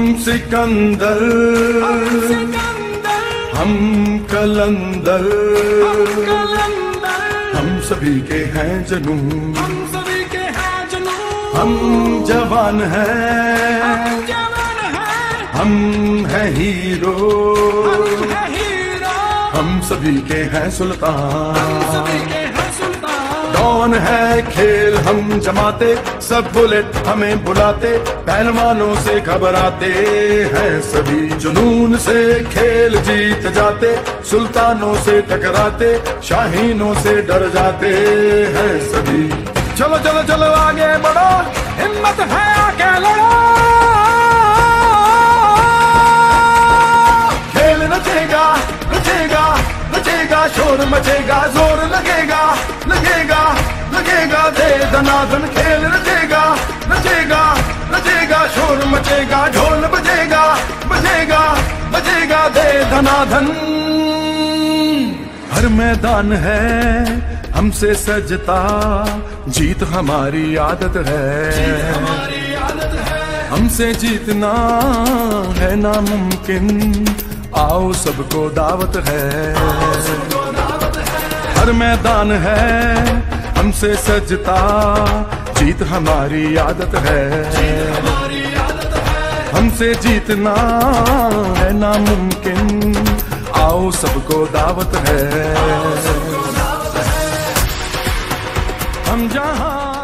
सिकंदर, हम कलंदर, हम सभी के हैं जुनून, हम जवान हैं, हम हैं हीरो, हम सभी के हैं सुल्तान। कौन है खेल हम जमाते, सब बुलेट हमें बुलाते, पहलवानों से घबराते हैं सभी, जुनून से खेल जीत जाते, सुल्तानों से टकराते, शाहीनों से डर जाते हैं सभी। चलो चलो चलो आगे बढ़ो, हिम्मत है आके लड़ो, खेल नचेगा नचेगा नचेगा, शोर मचेगा, जोर लगेगा लगेगा लगेगा, दे दनादन खेल नचेगा नचेगा नचेगा, शोर मचेगा, ढोल बजेगा बजेगा बजेगा, दे दनादन। हर मैदान है हमसे सजता, जीत हमारी आदत है, हमसे जीतना है नामुमकिन, आओ सबको दावत है। हर मैदान है हमसे सजता, जीत हमारी आदत है, हमसे जीतना है नामुमकिन, आओ सबको दावत है। हम जहां